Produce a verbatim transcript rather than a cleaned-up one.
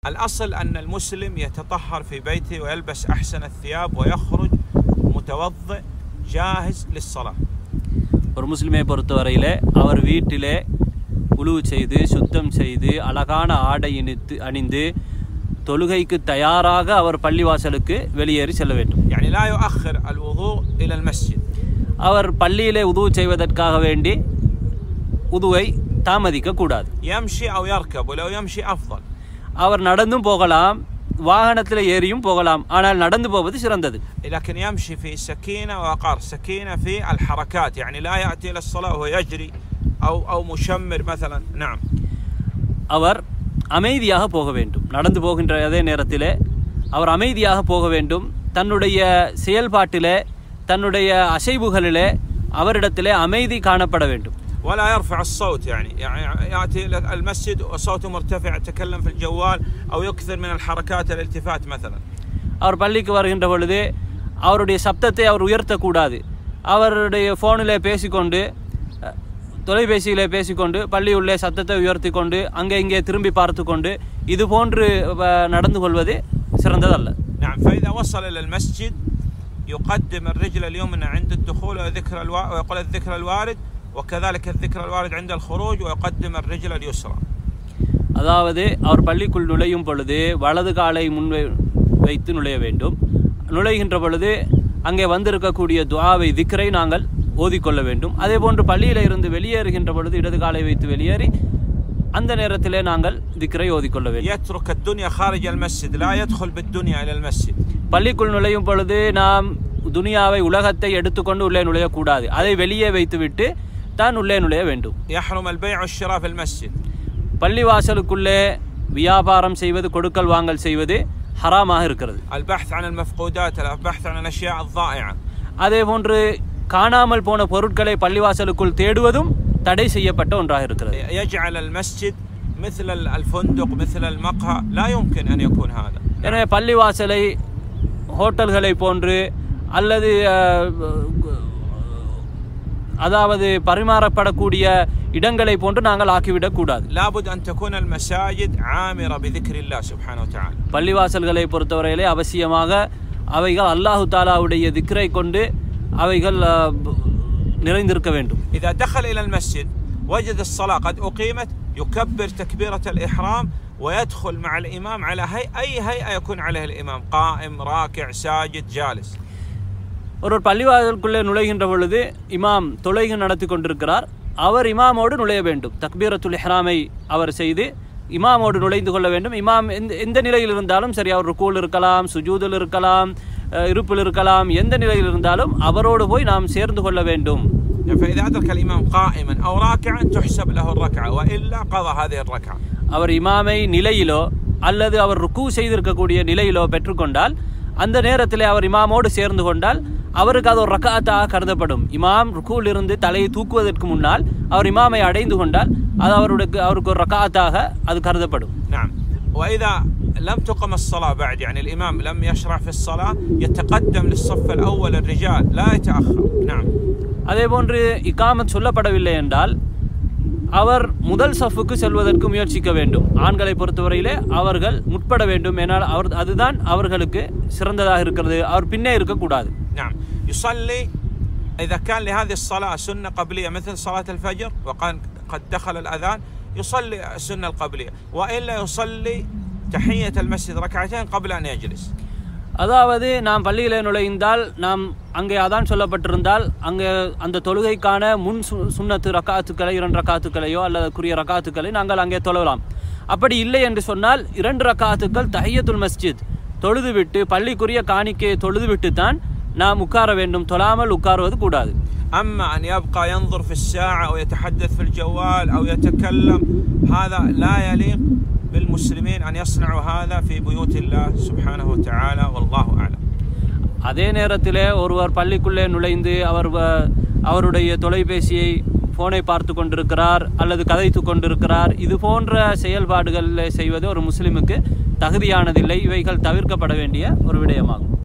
الأصل أن المسلم يتطهر في بيته ويلبس أحسن الثياب ويخرج متوضئ جاهز للصلاة. ஒரு முஸ்லிமை பொறுத்தவரையிலே அவர் வீட்டிலே உலு செய்து சுத்தம் செய்து அழகான ஆடை அணிந்து அணிந்து தொழுகைக்கு தயாராக அவர் பள்ளிவாசலுக்கு வெளியேறி செல்ல வேண்டும். يعني لا يؤخر الوضوء إلى المسجد. அவர் பள்ளியிலே உது செய்வதற்காக வேண்டி உதுவை தாமதிக்க கூடாது. يمشي أو يركب ولو يمشي أفضل. அவர் நடந்தும் போகலாம், வாகனத்தில் ஏறியும் போகலாம், ஆனால் நடந்து போவது சிறந்தது. لكن يمشي في سكينة ووقار، سكينة في الحركات، يعني لا يأتي إلى الصلاة وهو يجري أو أو مشمر مثلا. نعم. அவர் அமைதியாக போக வேண்டும். நடந்து போகின்ற அதே நேரத்தில் அவர் அமைதியாக போக வேண்டும். தன்னுடைய செயல்பாட்டிலே தன்னுடைய அசைவுகளிலே அவரிடத்திலே அமைதி காணப்பட வேண்டும். ولا يرفع الصوت، يعني يعني يأتي إلى المسجد وصوته مرتفع يتكلم في الجوال أو يكثر من الحركات الالتفات مثلا. அவர் பள்ளிக்கு வருகின்ற பொழுது அவருடைய சப்தத்தை அவர் உயர்த்தக்கூடாது. அவருடைய ஃபோனிலே பேசிக்கொண்டு தொலைபேசியிலே பேசிக்கொண்டு பள்ளி உள்ளே சத்தத்தை உயர்த்தி கொண்டு அங்கே இங்கே திரும்பி பார்த்து கொண்டு இது போன்று நடந்து கொள்வது சிறந்ததல்ல. نعم. فإذا وصل إلى المسجد يقدم الرجل اليمنى عند الدخول وذكر الوا... ويقول الذكر الوارد وكذلك الذكر الوارد عند الخروج ويقدم الرجل اليسرى. அதாவது அவர் பள்ளிக்குள் நுழையும் பொழுது வலது காலை முன் வைத்து நுழைய வேண்டும். நுழைகின்ற பொழுது அங்கே வந்திருக்கக்கூடிய துஆவை திக்ரை நாங்கள் ஓதிக்கொள்ள வேண்டும். அதே போன்று பள்ளியில் இருந்து வெளியேறுகின்ற பொழுது இடது காலை வைத்து வெளியேறி அந்த நேரத்திலே நாங்கள் திக்ரை ஓதிக்கொள்ள வேண்டும். يترك الدنيا خارج المسجد لا يدخل بالدنيا إلى المسجد. பள்ளிக்குள் நுழையும் பொழுது நாம் துனியாவை உலகத்தை எடுத்துக்கொண்டு உள்ளே நுழையக்கூடாது. அதை வெளியே வைத்துவிட்டு தான் உள்ளே நுழைய வேண்டும். يحرم البيع والشراء في المسجد. பள்ளிவாசலுக்குள்ளே வியாபாரம் செய்வது கொடுக்கல் வாங்கல் செய்வது ஹராமாக இருக்கிறது. البحث عن المفقودات، البحث عن الأشياء الضائعة. அதே போன்று காணாமல் போன பொருட்களை பள்ளிவாசலுக்குள் தேடுவதும் தடை செய்யப்பட்ட ஒன்றாக இருக்கிறது. يجعل المسجد مثل الفندق مثل المقهى، لا يمكن أن يكون هذا. எனவே பள்ளிவாசலை ஹோட்டல்களை போன்று அல்லது அதாவது பரிமாறப்படக்கூடிய இடங்களை போன்று நாங்கள் ஆக்கிவிடக் கூடாது. لابد أن تكون المساجد عامرة بذكر الله سبحانه وتعالى. பள்ளிவாசல்களை பொறுத்தவரையிலே அவசியமாக அவைகள் அல்லாஹு தாலாவுடைய திக்ரை கொண்டு அவைகள் நிறைந்திருக்க வேண்டும். إذا دخل إلى المسجد وجد الصلاة قد أقيمت يكبر تكبيرة الإحرام ويدخل مع الإمام على هي أي هيئة يكون عليه الإمام، قائم راكع ساجد جالس. ஒரு பள்ளிவாசலுக்குள்ளே நுழைகின்ற பொழுது இமாம் தொழுகை நடத்தி கொண்டிருக்கிறார். அவர் இமாமோடு நுழைய வேண்டும். தக்பீரத்துல் இஹ்ராமை அவர் செய்து இமாமோடு நுழைந்து கொள்ள வேண்டும். இமாம் எந்த எந்த நிலையில் இருந்தாலும் சரி, அவர் ருக்கூல் இருக்கலாம், சுஜூதில் இருக்கலாம், இருப்பில் இருக்கலாம், எந்த நிலையில் இருந்தாலும் அவரோடு போய் நாம் சேர்ந்து கொள்ள வேண்டும். فإذا أدرك الإمام قائما أو راكعا تحسب له الركعة وإلا قضى هذه الركعة. அவர் இமாமை நிலையிலோ அல்லது அவர் ருக்கு செய்திருக்கக்கூடிய நிலையிலோ பெற்றுக்கொண்டால் அந்த நேரத்தில் அவர் இமாமோடு சேர்ந்து கொண்டால் அவருக்கு அது ஒரு ரக்காத்தாக கருதப்படும். இமாம் ருக்குவில் இருந்து தலையை தூக்குவதற்கு முன்னால் அவர் இமாமை அடைந்து கொண்டால் அது அவருக்கு அவருக்கு ஒரு ரக்காத்தாக அது கருதப்படும். نعم. وإذا لم تقم الصلاة بعد، يعني الإمام لم يشرع في الصلاة يتقدم للصف الأول الرجال لا يتأخر. نعم. அதே போன்று இகாமத் சொல்லப்படவில்லை என்றால் அவர் முதல் சஃப்புக்கு செல்வதற்கு முயற்சிக்க வேண்டும். ஆண்களை பொறுத்தவரையிலே அவர்கள் முற்பட வேண்டும். ஏனால் அவர் அதுதான் அவர்களுக்கு சிறந்ததாக இருக்கிறது. அவர் பின்னே இருக்கக்கூடாது. نعم. يصلي إذا كان لهذه الصلاة سنة قبلية مثل صلاة الفجر وقد قد دخل الأذان يصلي السنة القبلية، وإلا يصلي تحية المسجد ركعتين قبل أن يجلس. அதாவது நாம் பள்ளியிலே நுழைந்தால் நாம் அங்கே அதான் சொல்லப்பட்டிருந்தால் அங்கே அந்த தொழுகைக்கான முன் சுன்னத்து ரக்காத்துக்களை இரண்டு ரக்காத்துக்களையோ அல்லது குறிய ரக்காத்துக்களை நாங்கள் அங்கே தொழலாம். அப்படி இல்லை என்று சொன்னால் இரண்டு ரக்காத்துக்கள் தஹியத்துல் மஸ்ஜித் தொழுதுவிட்டு பள்ளிக்குரிய காணிக்கையை தொழுதுவிட்டு தான் நாம் உட்கார வேண்டும். தொழாமல் உட்காருவது கூடாது. أما أن يبقى ينظر في الساعة أو يتحدث في الجوال أو يتكلم هذا لا يليق بالمسلمين أن يصنعوا هذا في بيوت الله سبحانه وتعالى والله أعلم. அதே நேரத்திலே ஒருவர் பள்ளிக்குள்ளே நுழைந்து அவர் அவருடைய தொலைபேசியை ஃபோனை பார்த்து கொண்டிருக்கிறார் அல்லது கதைத்து கொண்டிருக்கிறார். இது போன்ற செயல்பாடுகளை செய்வது ஒரு முஸ்லிமுக்கு தகுதியானதில்லை. இவைகள் தவிர்க்கப்பட வேண்டிய ஒரு விடயமாகும்.